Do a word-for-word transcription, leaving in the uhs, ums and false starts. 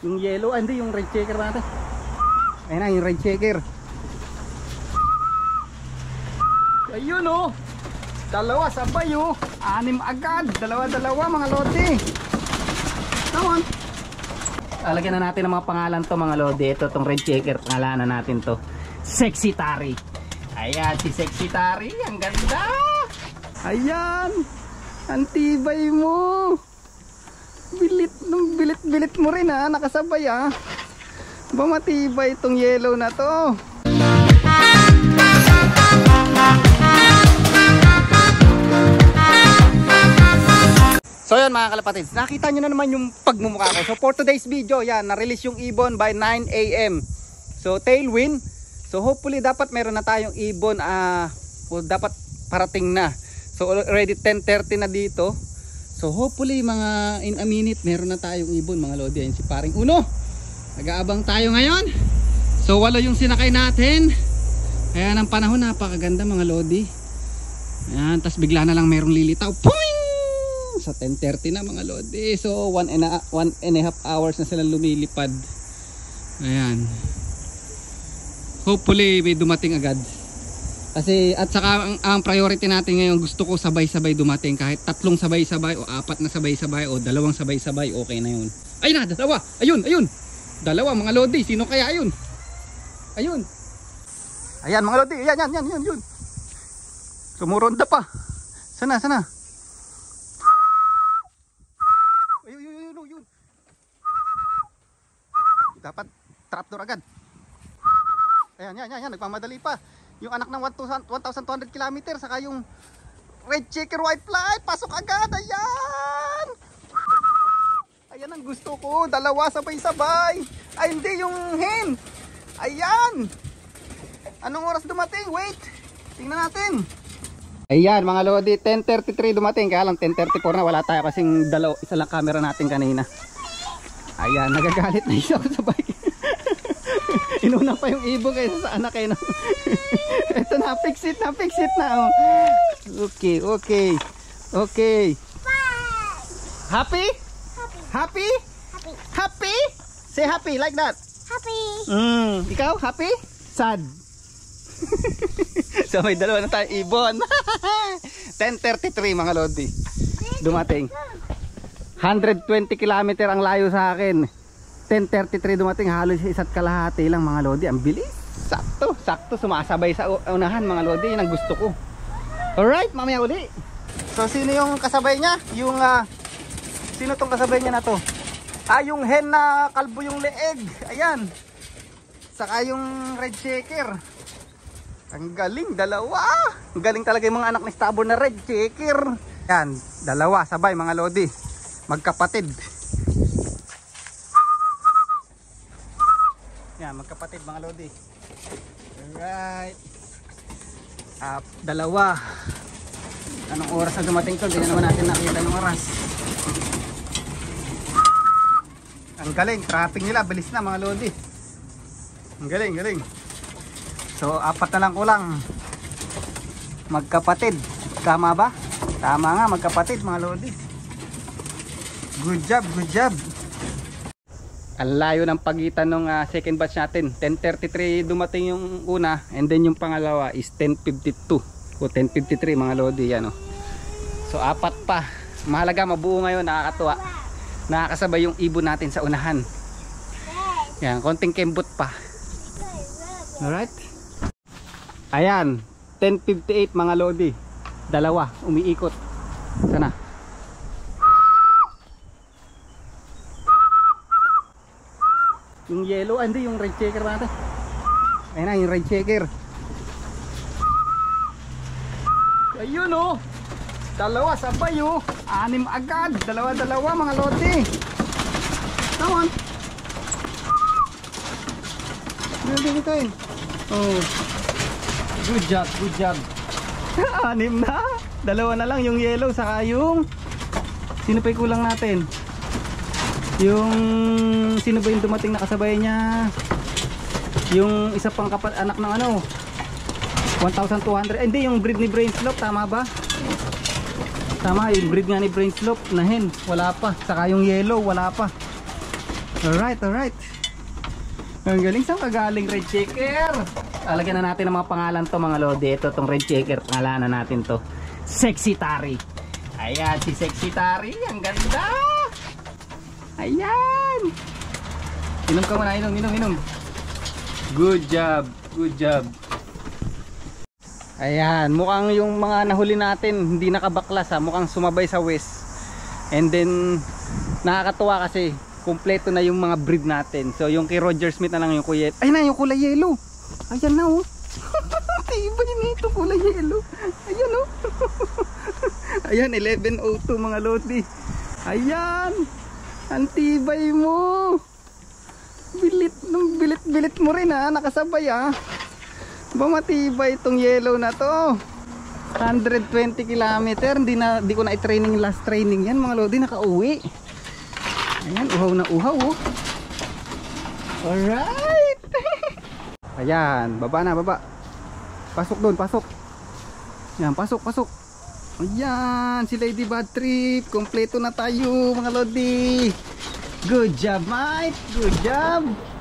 Yung yellow, ah, hindi, yung red checker natin. Ayun na, yung red checker. Ayun oh. Dalawa sabay oh. Anim agad. Dalawa-dalawa mga lodi. Come on. Lalagyan na natin ng mga pangalan to mga lodi. Ito tong red checker. Pangalanan natin to. Sexy Tari. Ayan si Sexy Tari. Ang ganda. Ayan. Ang tibay mo. Bilit, bilit, bilit mo rin ha. Nakasabay ha. Ba matibay itong yellow na to. So yan mga kalapatids, nakita nyo na naman yung pagmumukha ko. So for today's video, yan, na-release yung ibon by nine A M So tailwind. So hopefully dapat meron na tayong ibon, uh, o dapat parating na. So already ten thirty na dito. So hopefully mga in a minute meron na tayong ibon mga lodi. Ayan si paring Uno. Nag-aabang tayo ngayon. So walo yung sinakay natin. Kaya ng panahon napakaganda mga lodi. Ayan, tas bigla na lang merong lilitaw. Poing! Sa ten thirty na mga lodi. So one and a, one and a half hours na silang lumilipad. Ayan. Hopefully may dumating agad. Kasi at saka ang, ang priority natin ngayon, gusto ko sabay-sabay dumating. Kahit tatlong sabay-sabay o apat na sabay-sabay o dalawang sabay-sabay, okay na yun. Ayun na, dalawa. Ayun, ayun. Dalawa mga lodi. Sino kaya ayun? Ayun. Ayan mga lodi. Ayan, yan, yan, yan, yun. Sumuronda pa. Sana, sana. Ayun, yun, yun, yun, yun. Dapat trapdoor agad. Ayan, yan, yan, yan. Nagmamadali pa. Yung anak ng one thousand two hundred kilometers, saka yung red checker white fly. Pasok agad. Ayan. Ayan ang gusto ko. Dalawa sabay-sabay. Ay, hindi yung hen. Ayan. Anong oras dumating? Wait. Tingnan natin. Ayan mga lodi, ten thirty-three dumating. Kaya lang ten thirty-four na, wala tayo kasing dalaw, isa lang camera natin kanina. Ayan, nagagalit na isa ako sa bike. Inuna pa yung ibon kaysa sa anak eh, no? Ito na, fix it na, fix it na oh. Okay, okay. Okay. Happy? Happy? Happy? Happy. Happy? Say happy like that. Happy. Mm, ikaw happy? Sad. So may dalawa na tayo ibon. ten thirty-three mga lodi. Dumating. one hundred twenty kilometer ang layo sa akin. ten thirty-three dumating, halos isa't kalahati lang mga lodi. Ang bilis. Sakto, sakto sumasabay sa unahan mga lodi. Yun ang gusto ko. Alright, mamaya uli. So sino yung kasabay niya? Yung uh, sino tong kasabay niya na to? Ah, yung hen na kalbo yung leeg. Ayan. Saka yung red checker. Ang galing, dalawa. Ang galing talaga yung mga anak ni Stubborn na red checker. Yan, dalawa sabay mga lodi. Magkapatid. Yan, magkapatid mga lodi. Alright. Uh, dalawa. Anong oras na dumating to? Hindi na naman natin nakita yung oras. Ang galing, traffic nila, bilis na mga lodi. Ang galing, galing. So apat na lang kulang. Magkapatid. Tama ba? Tama nga, magkapatid mga lodi. Good job, good job. Ang layo ng pagitan ng uh, second batch natin. ten thirty-three dumating yung una, and then yung pangalawa is ten fifty-two o ten fifty-three mga lodi. Yan, oh. So apat pa. Mahalaga, mabuo ngayon, nakakatuwa. Nakakasabay yung ibon natin sa unahan. Yan, konting kembot pa. Alright. Ayan, ten fifty-eight mga lodi. Dalawa, umiikot. Sana. Yung yellow, ah, hindi, yung red checker natin. Ayan na, yung red checker. Ayun oh. Dalawa sabay oh. Anim agad. Dalawa-dalawa mga lodi. Come on. Dito eh. Oh. Good job, good job. Anim na. Dalawa na lang yung yellow saka yung sino pa yung kulang natin? Yung sino ba yung dumating na kasabay niya? Yung isa pang kapat anak ng ano? one thousand two hundred. Eh, hindi, yung breed ni Brainslope, tama ba? Tama, yung breed nga ni Brainslope na hen, wala pa. Saka yung yellow, wala pa. Alright, alright. Ang galing, saan kagaling red checker? Lalagyan na natin ng mga pangalan to mga lodi. Ito tong red checker, pangalanan natin to. Sexy Tari. Ayan, si Sexy Tari. Ang ganda. Ayan. Inom ka muna, inom, inom, inom. Good job, good job. Ayan, mukhang yung mga nahuli natin hindi nakabaklas ha. Mukhang sumabay sa west. And then, nakakatuwa kasi kumpleto na yung mga breed natin. So yung kay Roger Smith na lang yung kuya. Ay na yung kulay yellow. Ayan na oh. Tibay nito kulay yellow. Ayan oh. Ayan eleven oh two mga lodi. Ayan. Ang tibay mo. Bilit ng bilit bilit mo rin ha. Nakasabay ha. Ba matibay itong yellow na to. one hundred twenty kilometer. Hindi na di ko na i-training last training yan mga lodi, nakauwi. Ayan, uhaw na uhaw oh. Alright. Ayan, baba na, baba. Pasok doon, pasok. Ayan, pasok, pasok. Ayan, si Lady Bad Trip. Kompleto na tayo mga lodi. Good job, mate. Good job.